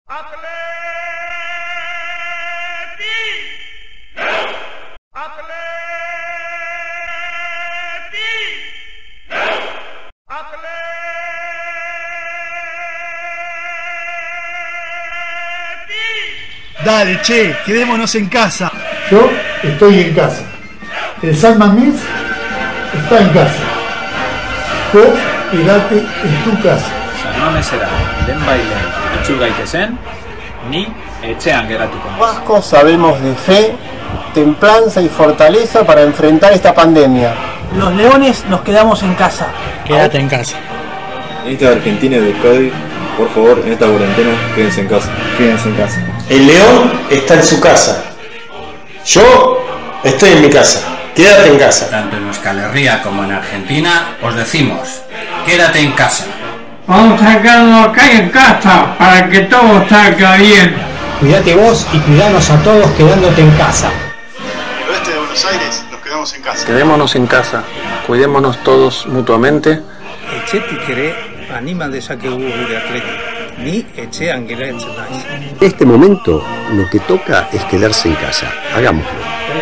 Dale, che, quedémonos en casa. Yo estoy en casa. El San Mamés está en casa. Vos quedate en tu casa. San Mamesera, lehenbailen itxur gaitezen, ni etxean geratuko naiz. Vascos sabemos de fe, templanza y fortaleza para enfrentar esta pandemia. Los leones nos quedamos en casa. Quédate en casa. Esta Argentina y de Cádiz, por favor, en esta cuarentena, quédense en casa. Quédense en casa. El león está en su casa. Yo estoy en mi casa. Quédate en casa. Tanto en Euskal Herria como en Argentina os decimos, quédate en casa. Vamos a quedarnos acá en casa para que todo salga bien. Cuídate vos y cuidanos a todos quedándote en casa. En el oeste de Buenos Aires nos quedamos en casa. Quedémonos en casa, cuidémonos todos mutuamente. En este momento lo que toca es quedarse en casa. Hagámoslo.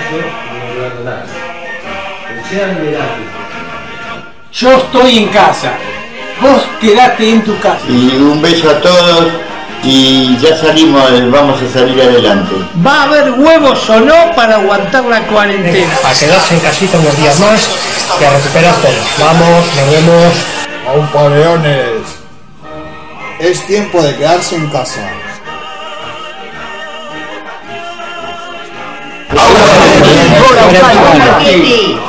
Yo estoy en casa. Vos quedate en tu casa. Y un beso a todos y ya salimos, vamos a salir adelante. ¿Va a haber huevos o no para aguantar la cuarentena? A quedarse en casita unos días más y a recuperar todo. Vamos, nos vemos. ¡Aupa, leones! Es tiempo de quedarse en casa. ¡Ahora!